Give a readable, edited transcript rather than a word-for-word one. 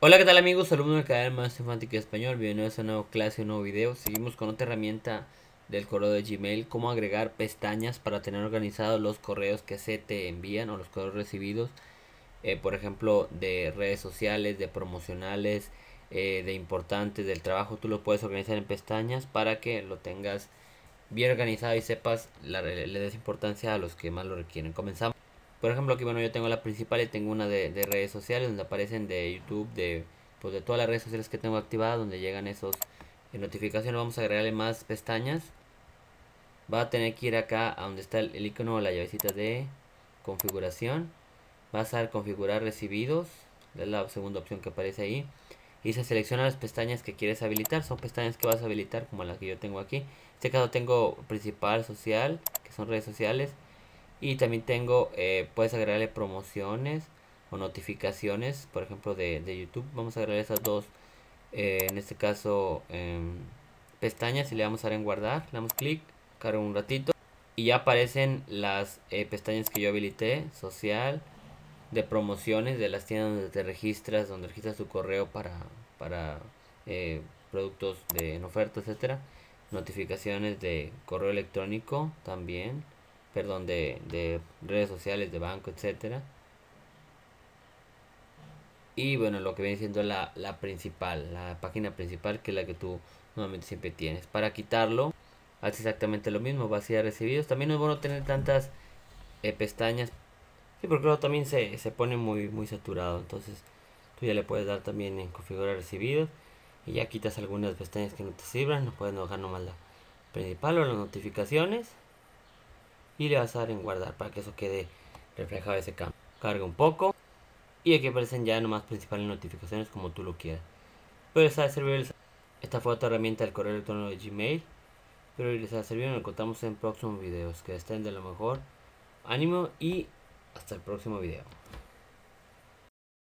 Hola, ¿qué tal amigos? Alumnos del canal Maestro Informática Español. Bienvenidos a una nueva clase, un nuevo video. Seguimos con otra herramienta del correo de Gmail, cómo agregar pestañas para tener organizados los correos que se te envían o los correos recibidos, por ejemplo, de redes sociales, de promocionales, de importantes, del trabajo. Tú lo puedes organizar en pestañas para que lo tengas bien organizado y sepas, le des importancia a los que más lo requieren. Comenzamos. Por ejemplo, aquí bueno, yo tengo la principal y tengo una de redes sociales donde aparecen de YouTube, pues de todas las redes sociales que tengo activadas, donde llegan esos notificaciones. Vamos a agregarle más pestañas. Va a tener que ir acá a donde está el icono o la llavecita de configuración. Vas a configurar recibidos, es la segunda opción que aparece ahí. Y se selecciona las pestañas que quieres habilitar. Son pestañas que vas a habilitar como la que yo tengo aquí. En este caso tengo principal, social, que son redes sociales. Y también tengo, puedes agregarle promociones o notificaciones, por ejemplo de YouTube. Vamos a agregar esas dos, en este caso, pestañas, y le vamos a dar en guardar. Le damos clic, carga un ratito y ya aparecen las pestañas que yo habilité: social, de promociones, de las tiendas donde te registras, donde registras tu correo para productos en oferta, etcétera. Notificaciones de correo electrónico también, perdón, de redes sociales, de banco, etcétera. Y bueno, lo que viene siendo la principal, la página principal, que es la que tú normalmente siempre tienes. Para quitarlo, haces exactamente lo mismo, vas a ir a recibidos. También no es bueno tener tantas pestañas. Sí, porque luego también se pone muy saturado. Entonces tú ya le puedes dar también en configurar recibidos. Y ya quitas algunas pestañas que no te sirvan. No puedes dejar nomás la principal o las notificaciones. Y le vas a dar en guardar para que eso quede reflejado ese cambio. Carga un poco. Y aquí aparecen ya nomás principales notificaciones como tú lo quieras. Pero les ha servido esta fue otra herramienta del correo electrónico de Gmail. Pero les ha servido. Nos encontramos en próximos videos. Que estén de lo mejor. Ánimo y hasta el próximo video.